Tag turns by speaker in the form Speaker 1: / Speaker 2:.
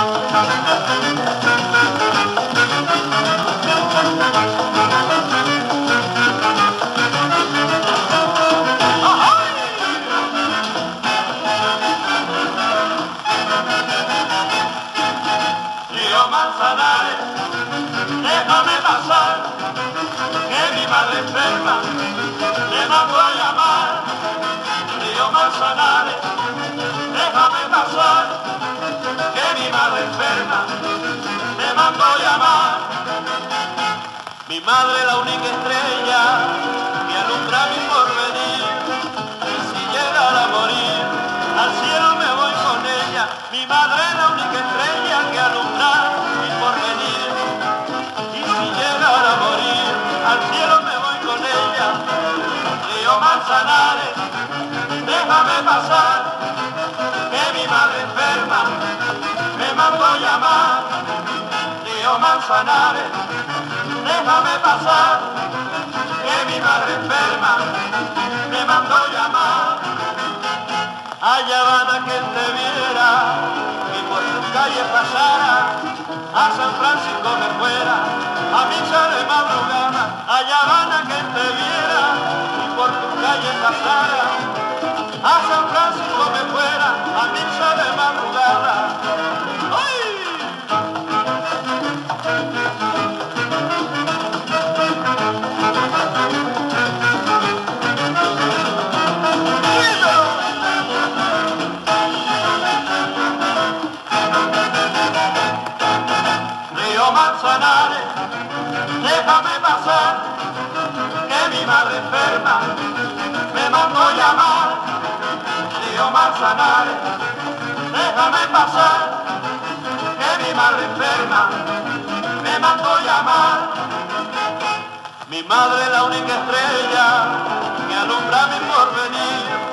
Speaker 1: Río Manzanares, déjame pasar, que mi madre enferma me mandó a llamar. Río Manzanares, déjame pasar, que mi madre enferma me mandó a llamar. Mi madre la única estrella que alumbra mi porvenir, y si llegara a morir, al cielo me voy con ella. Mi madre la única estrella que alumbra mi porvenir, y si llegara a morir, al cielo me voy con ella. Río Manzanares, déjame pasar, que mi madre enferma me mandó a llamar. Río Manzanares, déjame pasar, que mi madre enferma me mandó a llamar. Allá van a quien te viera y por tus calles pasara, a San Francisco me fuera, a misa de madrugada. Allá van a quien te viera y por tus calles pasara, a San Francisco me fuera, a misa de madrugada. ¡Ay! Río Manzanares, déjame pasar, que mi madre enferma me mandó a llamar. Río Manzanares, déjame pasar, que mi madre enferma me mandó a llamar. Mi madre la única estrella que alumbra mi porvenir,